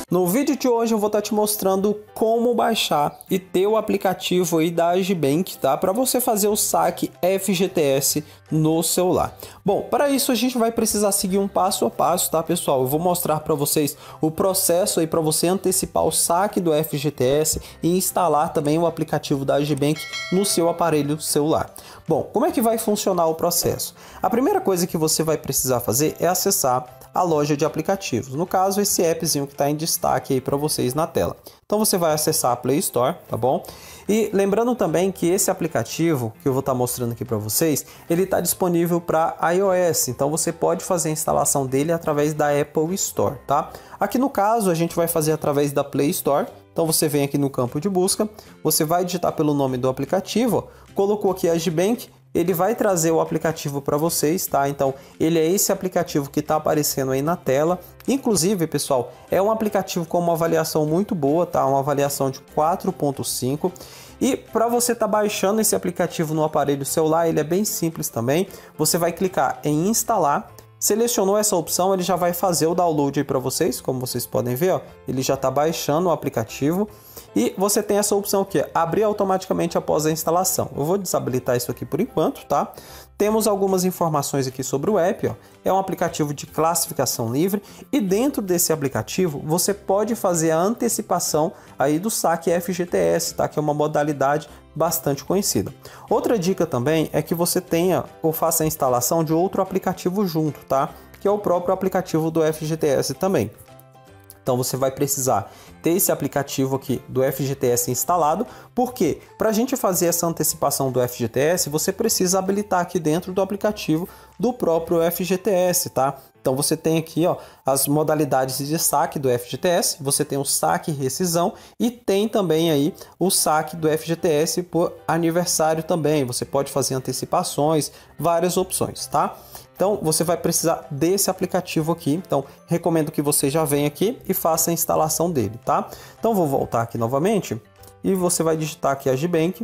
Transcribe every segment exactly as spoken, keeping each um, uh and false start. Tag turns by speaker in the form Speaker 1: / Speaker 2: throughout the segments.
Speaker 1: No vídeo de hoje eu vou estar te mostrando como baixar e ter o aplicativo aí da Agibank, tá? Para você fazer o saque F G T S no celular. Bom, para isso a gente vai precisar seguir um passo a passo, tá, pessoal? Eu vou mostrar para vocês o processo aí para você antecipar o saque do F G T S e instalar também o aplicativo da Agibank no seu aparelho celular. Bom, como é que vai funcionar o processo? A primeira coisa que você vai precisar fazer é acessar a loja de aplicativos, no caso esse appzinho que está em destaque aí para vocês na tela. Então você vai acessar a Play Store, tá bom? E lembrando também que esse aplicativo que eu vou estar mostrando aqui para vocês, ele está disponível para iOS, então você pode fazer a instalação dele através da Apple Store, tá? Aqui no caso a gente vai fazer através da Play Store. Então você vem aqui no campo de busca, você vai digitar pelo nome do aplicativo, colocou aqui a Agibank, ele vai trazer o aplicativo para vocês, tá? Então ele é esse aplicativo que está aparecendo aí na tela. Inclusive, pessoal, é um aplicativo com uma avaliação muito boa, tá? Uma avaliação de quatro ponto cinco. E para você estar tá baixando esse aplicativo no aparelho celular, ele é bem simples também. Você vai clicar em instalar. Selecionou essa opção, ele já vai fazer o download aí para vocês, como vocês podem ver, ó, ele já está baixando o aplicativo. E você tem essa opção aqui, abrir automaticamente após a instalação. Eu vou desabilitar isso aqui por enquanto, tá? Temos algumas informações aqui sobre o app, ó. É um aplicativo de classificação livre e dentro desse aplicativo você pode fazer a antecipação aí do saque F G T S, tá? Que é uma modalidade bastante conhecida. Outra dica também é que você tenha ou faça a instalação de outro aplicativo junto, tá? Que é o próprio aplicativo do F G T S também. Então você vai precisar ter esse aplicativo aqui do F G T S instalado, porque para a gente fazer essa antecipação do F G T S, você precisa habilitar aqui dentro do aplicativo do próprio F G T S, tá? Então você tem aqui, ó, as modalidades de saque do F G T S, você tem o saque e rescisão e tem também aí o saque do F G T S por aniversário também. Você pode fazer antecipações, várias opções, tá? Então você vai precisar desse aplicativo aqui, então recomendo que você já venha aqui e faça a instalação dele, tá? Então vou voltar aqui novamente e você vai digitar aqui a Agibank,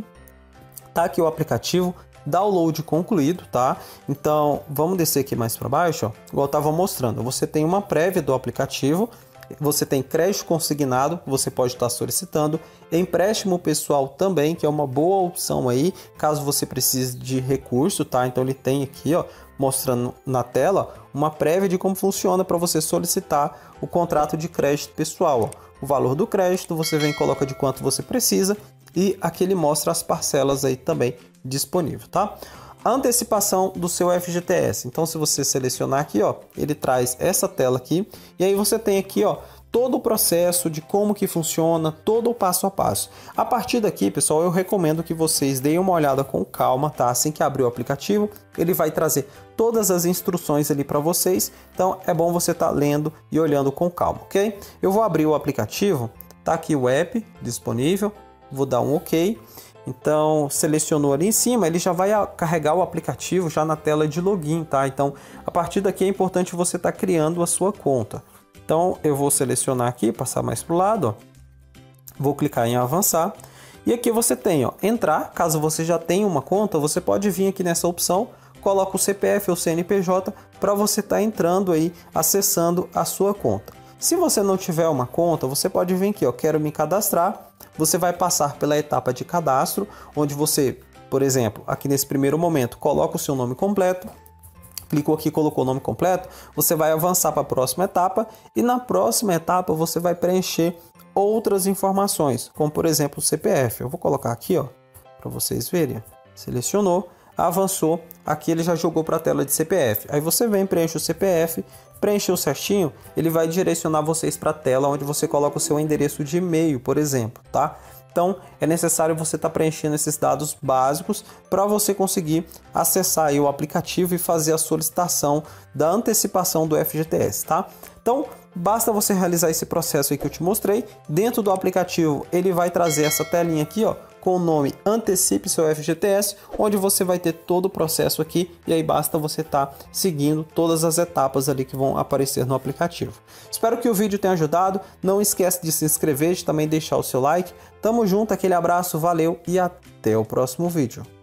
Speaker 1: tá aqui o aplicativo, download concluído, tá? Então vamos descer aqui mais para baixo, ó, igual eu estava mostrando, você tem uma prévia do aplicativo, você tem crédito consignado, você pode estar solicitando, empréstimo pessoal também, que é uma boa opção aí, caso você precise de recurso, tá? Então ele tem aqui, ó, mostrando na tela uma prévia de como funciona para você solicitar o contrato de crédito pessoal, ó. O valor do crédito, você vem e coloca de quanto você precisa e aqui ele mostra as parcelas aí também disponível, tá? A antecipação do seu F G T S. Então, se você selecionar aqui, ó, ele traz essa tela aqui e aí você tem aqui, ó, todo o processo de como que funciona, todo o passo a passo. A partir daqui, pessoal, eu recomendo que vocês deem uma olhada com calma, tá? Assim que abrir o aplicativo, ele vai trazer todas as instruções ali para vocês. Então, é bom você estar lendo e olhando com calma, ok? Eu vou abrir o aplicativo, tá aqui o app disponível, vou dar um OK. Então, selecionou ali em cima, ele já vai carregar o aplicativo já na tela de login, tá? Então, a partir daqui é importante você estar criando a sua conta. Então, eu vou selecionar aqui, passar mais para o lado, ó. Vou clicar em avançar. E aqui você tem, ó, entrar. Caso você já tenha uma conta, você pode vir aqui nessa opção, coloca o C P F ou C N P J para você estar entrando aí, acessando a sua conta. Se você não tiver uma conta, você pode vir aqui, ó, quero me cadastrar. Você vai passar pela etapa de cadastro, onde você, por exemplo, aqui nesse primeiro momento, coloca o seu nome completo. Clicou aqui, colocou o nome completo, você vai avançar para a próxima etapa e na próxima etapa você vai preencher outras informações, como por exemplo o C P F. Eu vou colocar aqui, ó, para vocês verem. Selecionou, avançou, aqui ele já jogou para a tela de C P F. Aí você vem, preenche o C P F, preencheu certinho, ele vai direcionar vocês para a tela onde você coloca o seu endereço de e-mail, por exemplo, tá? Então, é necessário você estar tá preenchendo esses dados básicos para você conseguir acessar aí o aplicativo e fazer a solicitação da antecipação do F G T S, tá? Então, basta você realizar esse processo aí que eu te mostrei. Dentro do aplicativo, ele vai trazer essa telinha aqui, ó, com o nome Antecipe seu F G T S, onde você vai ter todo o processo aqui e aí basta você estar tá seguindo todas as etapas ali que vão aparecer no aplicativo. Espero que o vídeo tenha ajudado. Não esquece de se inscrever, de também deixar o seu like. Tamo junto, aquele abraço, valeu e até o próximo vídeo.